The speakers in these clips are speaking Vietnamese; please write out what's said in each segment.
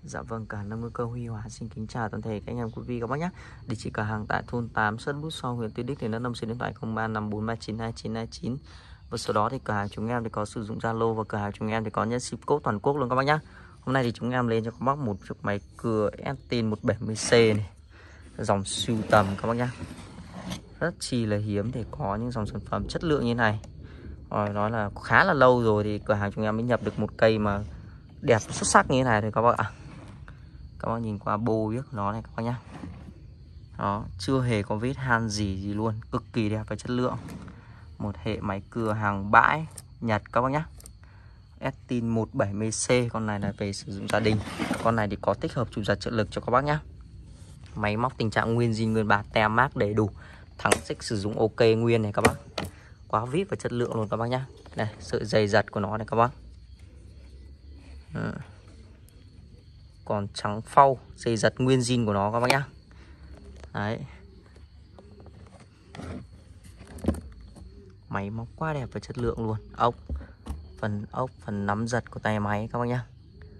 Dạ vâng, cả năm cơ Huy Hóa xin kính chào toàn thể các anh em quý vị các bác nhé. Địa chỉ cửa hàng tại thôn 8 xã Bút So, huyện Tuy Đức, thì nó nằm số điện thoại 0354392929. Và số đó thì cửa hàng chúng em thì có sử dụng Zalo, và cửa hàng chúng em thì có nhận ship code toàn quốc luôn các bác nhé. Hôm nay thì chúng em lên cho các bác một chiếc máy cưa Estin 170C này, dòng sưu tầm các bác nhé. Rất chi là hiếm để có những dòng sản phẩm chất lượng như này. Rồi nói là khá là lâu rồi thì cửa hàng chúng em mới nhập được một cây mà đẹp xuất sắc như thế này thôi các bác ạ. Các bác nhìn qua bô biết nó này các bác nhá. Đó, chưa hề có vết han gì luôn, cực kỳ đẹp và chất lượng. Một hệ máy cưa hàng bãi Nhật các bác nhá. Estin 170C, con này là về sử dụng gia đình. Con này thì có tích hợp chụp giật trợ lực cho các bác nhá. Máy móc tình trạng nguyên zin nguyên bản, tem mác đầy đủ, thắng xích sử dụng ok nguyên này các bác. Quá vip và chất lượng luôn các bác nhá. Đây, sợi dày giật của nó này các bác. Còn trắng phau, dây giật nguyên zin của nó các bác nhá. Đấy. Máy móc quá đẹp và chất lượng luôn. Ốc, phần nắm giật của tay máy các bác nhá.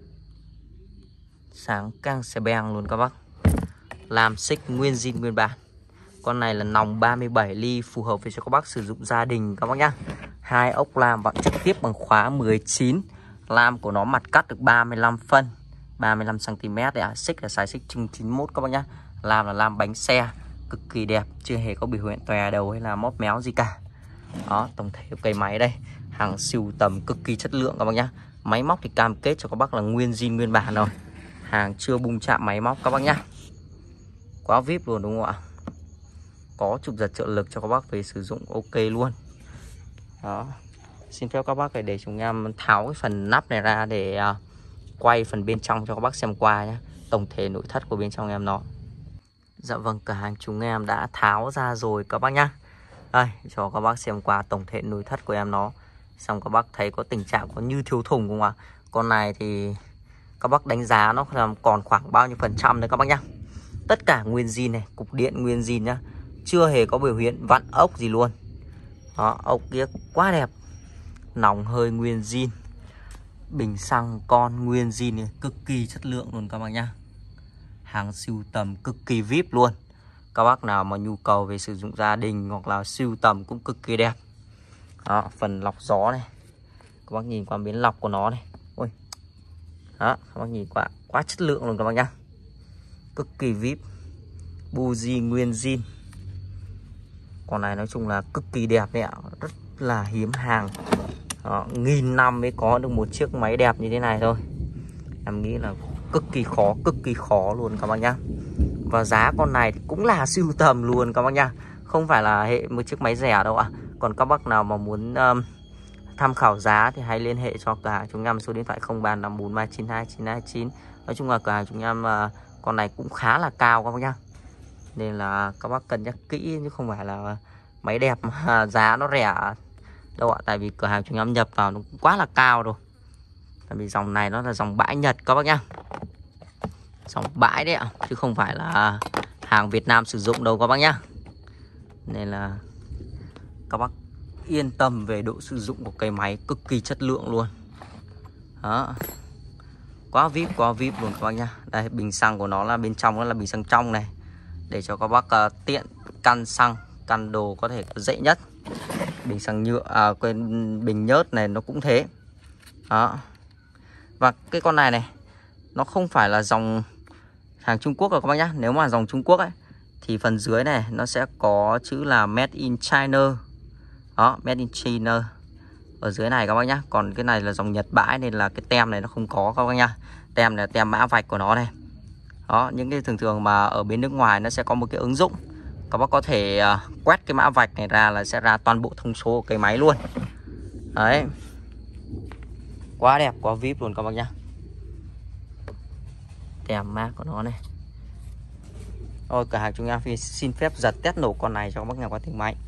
Sáng căng xe beng luôn các bác. Làm xích nguyên zin nguyên bản. Con này là nòng 37 ly, phù hợp với cho các bác sử dụng gia đình các bác nhá. Hai ốc lam vặn trực tiếp bằng khóa 19. Lam của nó mặt cắt được 35 phân, 35 cm đấy ạ. Xích là size xích trưng 91 các bác nhá. Lam là lam bánh xe, cực kỳ đẹp, chưa hề có biểu hiện tòe đầu hay là móp méo gì cả. Đó, tổng thể cây máy đây, hàng sưu tầm cực kỳ chất lượng các bác nhá. Máy móc thì cam kết cho các bác là nguyên zin nguyên bản rồi. Hàng chưa bung chạm máy móc các bác nhá. Quá vip luôn đúng không ạ? Có chụp giật trợ lực cho các bác về sử dụng ok luôn. Đó. Xin phép các bác để chúng em tháo cái phần nắp này ra để quay phần bên trong cho các bác xem qua nhé. Tổng thể nội thất của bên trong em nó. Dạ vâng, cửa hàng chúng em đã tháo ra rồi các bác nhá. Đây, cho các bác xem qua tổng thể nội thất của em nó. Xong các bác thấy có tình trạng có như thiếu thùng không ạ? Con này thì các bác đánh giá nó còn khoảng bao nhiêu % đấy các bác nhá. Tất cả nguyên zin này, cục điện nguyên zin nhá. Chưa hề có biểu hiện vặn ốc gì luôn. Đó, ốc kia quá đẹp. Nòng hơi nguyên zin. Bình xăng con nguyên zin này, cực kỳ chất lượng luôn các bác nhá. Hàng sưu tầm cực kỳ vip luôn. Các bác nào mà nhu cầu về sử dụng gia đình hoặc là sưu tầm cũng cực kỳ đẹp. Đó, phần lọc gió này. Các bác nhìn qua miếng lọc của nó này. Ôi. Đó, các bác nhìn qua quá chất lượng luôn các bác nhá. Cực kỳ vip. Buji nguyên zin. Con này nói chung là cực kỳ đẹp đấy ạ. Rất là hiếm hàng. Đó, 1000 năm mới có được một chiếc máy đẹp như thế này thôi. Em nghĩ là cực kỳ khó luôn các bác nhá. Và giá con này cũng là sưu tầm luôn các bác nhá. Không phải là hệ một chiếc máy rẻ đâu ạ. Còn các bác nào mà muốn tham khảo giá thì hãy liên hệ cho cửa hàng chúng em số điện thoại 0354392929. Nói chung là cửa hàng chúng em con này cũng khá là cao các bác nhá. Nên là các bác cân nhắc kỹ chứ không phải là máy đẹp mà giá nó rẻ đâu ạ. Tại vì cửa hàng chúng em nhập vào nó cũng quá là cao rồi. Tại vì dòng này nó là dòng bãi Nhật các bác nhá. Dòng bãi đấy ạ, chứ không phải là hàng Việt Nam sử dụng đâu các bác nhá. Nên là các bác yên tâm về độ sử dụng của cây máy, cực kỳ chất lượng luôn. Đó. Quá vip luôn các bác nhá. Đây, bình xăng của nó là bên trong nó là bình xăng trong này. Để cho các bác tiện căn xăng, căn đồ có thể dễ nhất. Bình xăng nhựa, bình nhớt này nó cũng thế. Đó. Và cái con này này, nó không phải là dòng hàng Trung Quốc rồi các bác nhá. Nếu mà dòng Trung Quốc ấy thì phần dưới này nó sẽ có chữ là Made in China. Đó, Made in China ở dưới này các bác nhá. Còn cái này là dòng Nhật bãi nên là cái tem này nó không có các bác nhá. Tem này là tem mã vạch của nó này. Đó, những cái thường mà ở bên nước ngoài nó sẽ có một cái ứng dụng. Các bác có thể quét cái mã vạch này ra là sẽ ra toàn bộ thông số của cây máy luôn. Đấy. Quá đẹp, quá vip luôn các bác nhá. Tem mác của nó này. Rồi, cửa hàng chúng em xin phép giật test nổ con này cho các bác nghe qua tiếng máy.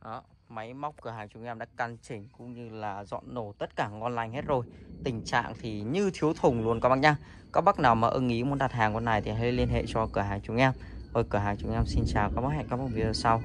Đó, máy móc cửa hàng chúng em đã căn chỉnh cũng như là dọn nổ tất cả ngon lành hết rồi. Tình trạng thì như thiếu thùng luôn các bác nhá. Các bác nào mà ưng ý muốn đặt hàng con này thì hãy liên hệ cho cửa hàng chúng em. Rồi cửa hàng chúng em xin chào các bác, hẹn các bác video sau.